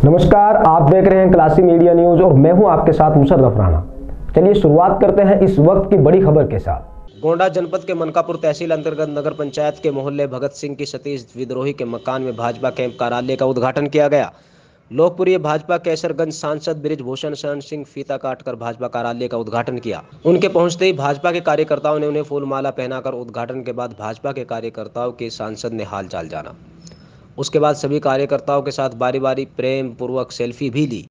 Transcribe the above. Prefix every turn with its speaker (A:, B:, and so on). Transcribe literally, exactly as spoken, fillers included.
A: नमस्कार, आप देख रहे हैं क्लासी मीडिया न्यूज और मैं हूं आपके साथ मुशर्रफ राणा। चलिए शुरुआत करते हैं इस वक्त की बड़ी खबर के साथ।
B: गोंडा जनपद के मनकापुर तहसील अंतर्गत नगर पंचायत के मोहल्ले भगत सिंह की सतीश विद्रोही के मकान में भाजपा कैंप कार्यालय का उद्घाटन किया गया। लोकप्रिय भाजपा कैसरगंज सांसद बृजभूषण शरण सिंह फीता काटकर भाजपा कार्यालय का उद्घाटन किया। उनके पहुंचते ही भाजपा के कार्यकर्ताओं ने उन्हें फूलमाला पहनाकर उद्घाटन के बाद भाजपा के कार्यकर्ताओं के सांसद ने हालचाल जाना। उसके बाद सभी कार्यकर्ताओं के साथ बारी बारी प्रेम पूर्वक सेल्फी भी ली।